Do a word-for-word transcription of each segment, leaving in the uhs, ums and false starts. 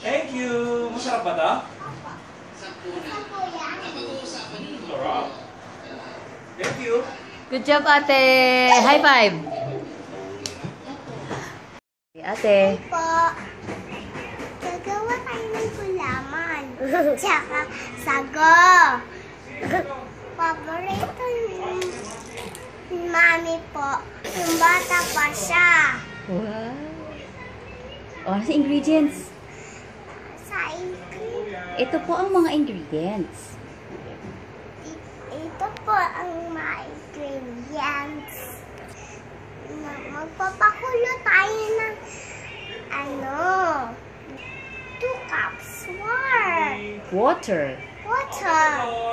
Thank you. Masarap ba ito? Sarap. Thank you. Good job, ate. High five. Ate. Po. Gagawa tayo ng gulaman. Tsaka sago. Paborito ni Mami po. Yung bata pa siya. Wow. Oh, ano sa ingredients? Sa ingredient. Ito po ang mga ingredients. Ito po ang mga ingredients. Magpapakulo tayo ng ano, two cups water. Water. Water.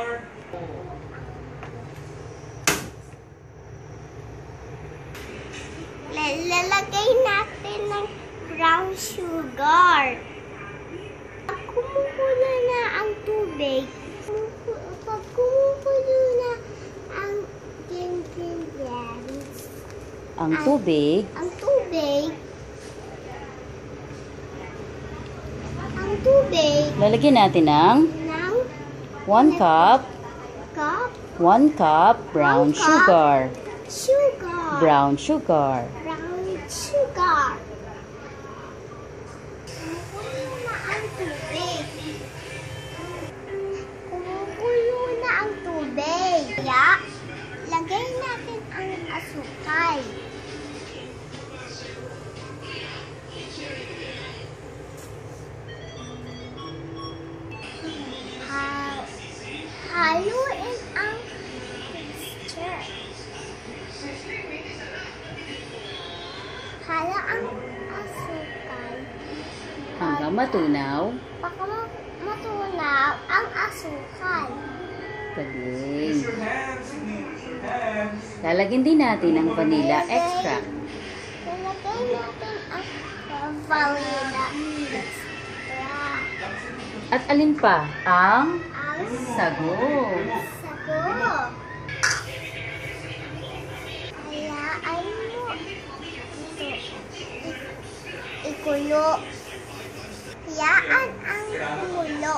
Lalagay natin ng brown sugar. Pag kumukulo na ang tubig, pag kumukulo na ang ingredients, Ang tubig. ang tubig, ang tubig Lalagyan natin ng ng one cup, cup one cup brown One cup. sugar. sugar. Brown sugar. Brown sugar. Kumukulo na ang tubig. Kumukulo na ang tubig. Kaya, lagay natin ang asukal. Ha haluin ang mixture. Hala ang asukal. Hanggang matunaw. Baka ma- matunaw ang asukal. Galing. Use your hands. Use your hands. Lalagyan din natin ng vanilla extract. Lalagay natin ang vanilla extract. At alin pa? Ang Ang sago. sago. Hayaan mo ito ikulo. Hayaan ang kulo.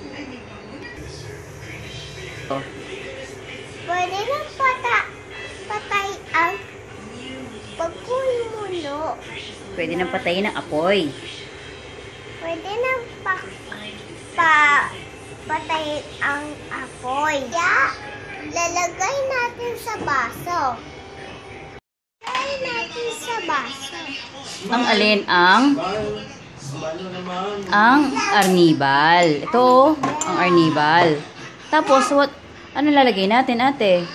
Oh. Pwede nang pata, patay ang pagkumulo. Pwede nang patayin ng apoy. Pwede nang pa, pa, patay ang apoy. Kaya, lalagay natin sa baso. Lalagay natin sa baso. Ang alin? Ang Balo naman. ang arnibal. Ito, ang arnibal. Tapos, what, ano lalagay natin, ate?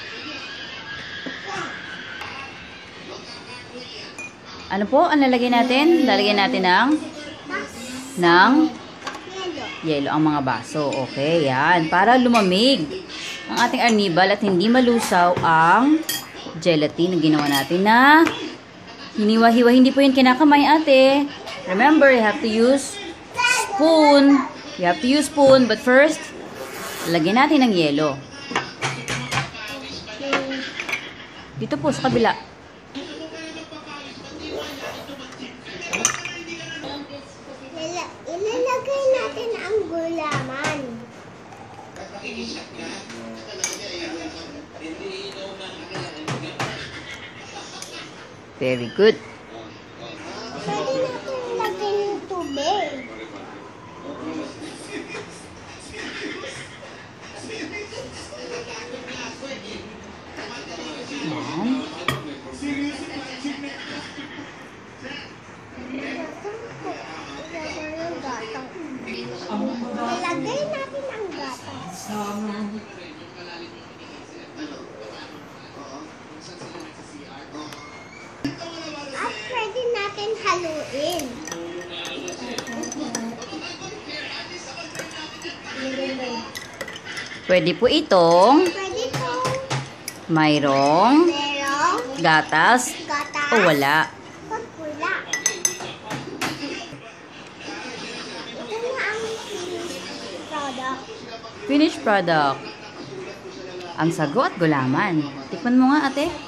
Ano po? Ano lalagay natin? Lalagay natin ng ng Yelo. yelo ang mga baso. Okay, yan. Para lumamig ang ating arnibal at hindi malusaw ang gelatin na ginawa natin na hiniwa-hiwa. Hindi po yun kinakamay, ate. Remember, you have to use spoon. You have to use spoon. But first, lagyan natin ng yelo. Dito po sa kabila. Lala- Ilalagay natin ang gulaman. Very good. Pwede natin ilagay yung tubig. Yan. Ilagay natin ang gatas. At pwede natin haluin. Pwede po itong Pwede po mayroong merong gatas gatas o wala. pag wala. Ito na ang finished product. Finished product. Ang sago at gulaman. Tikman mo nga, ate.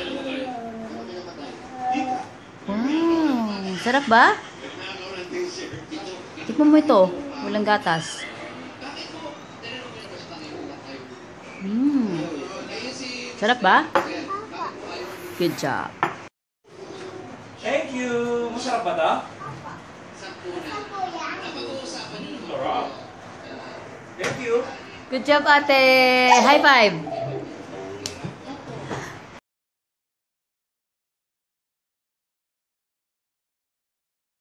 Wow. Sarap ba? Tikman mo ito. Walang gatas. Mm. Sarap ba? Good job. Thank you. Masarap ba ito? Sarap. Thank you. Good job, ate. High five.